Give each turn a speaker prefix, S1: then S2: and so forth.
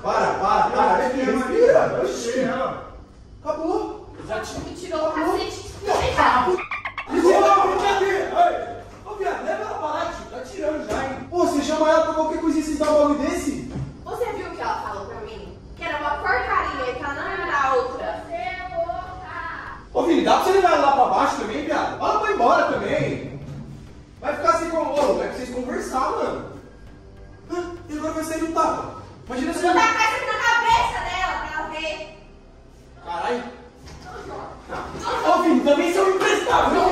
S1: Para. Respira. Oxi. Acabou.
S2: Já me tirou o cacete.
S1: Ô, viado, leva ela pra lá, tio. Tá tirando já, hein? Pô, você chama ela pra qualquer coisinha e vocês dão um bagulho desse?
S2: Você viu o que ela falou pra mim? Que era uma porcaria, que ela não era da outra.
S1: Ô, Vini, dá pra você levar ela lá pra baixo também, viado? Fala pra ir embora também. Vai ficar assim com o ouro, vai pra vocês conversar, mano. E agora vai sair do tapa. Imagina se...
S2: Vou dar a cabeça na cabeça dela pra ela ver.
S1: Caralho. Ô, Vini, também são imprestáveis.